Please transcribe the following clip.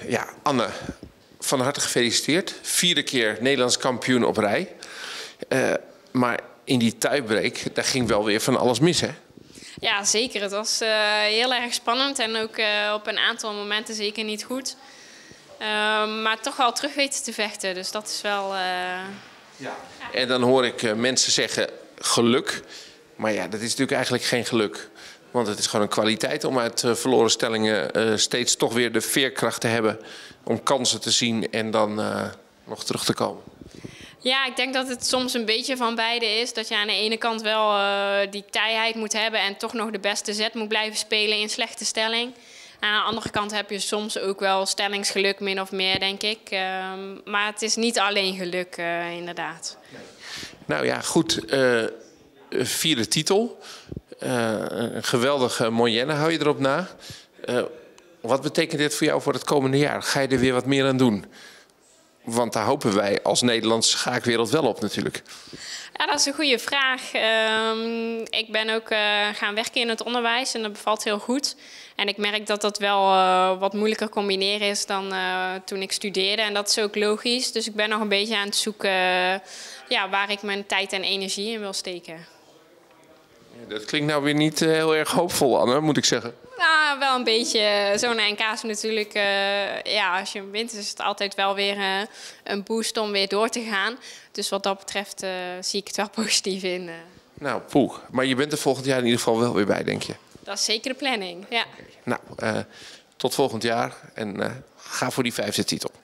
Ja, Anne, van harte gefeliciteerd. 4e keer Nederlands kampioen op rij. Maar in die tiebreak, daar ging wel weer van alles mis, hè? Ja, zeker. Het was heel erg spannend en ook op een aantal momenten zeker niet goed. Maar toch wel terug weten te vechten, dus dat is wel... Ja. En dan hoor ik mensen zeggen geluk. Maar ja, dat is natuurlijk eigenlijk geen geluk. Want het is gewoon een kwaliteit om uit verloren stellingen steeds toch weer de veerkracht te hebben om kansen te zien en dan nog terug te komen. Ja, ik denk dat het soms een beetje van beide is. Dat je aan de ene kant wel die taaiheid moet hebben en toch nog de beste zet moet blijven spelen in slechte stelling. Aan de andere kant heb je soms ook wel stellingsgeluk min of meer, denk ik. Maar het is niet alleen geluk, inderdaad. Nou ja, goed. 4e titel. Een geweldige moyenne hou je erop na. Wat betekent dit voor jou voor het komende jaar? Ga je er weer wat meer aan doen? Want daar hopen wij als Nederlandse schaakwereld wel op natuurlijk. Ja, dat is een goede vraag. Ik ben ook gaan werken in het onderwijs en dat bevalt heel goed. En ik merk dat dat wel wat moeilijker combineren is dan toen ik studeerde. En dat is ook logisch. Dus ik ben nog een beetje aan het zoeken waar ik mijn tijd en energie in wil steken. Dat klinkt nou weer niet heel erg hoopvol, Anne, moet ik zeggen. Nou, wel een beetje. Zo'n NK is natuurlijk... als je hem wint is het altijd wel weer een boost om weer door te gaan. Dus wat dat betreft zie ik het wel positief in. Nou, poeh. Maar je bent er volgend jaar in ieder geval wel weer bij, denk je? Dat is zeker de planning, ja. Nou, tot volgend jaar en ga voor die 5e titel.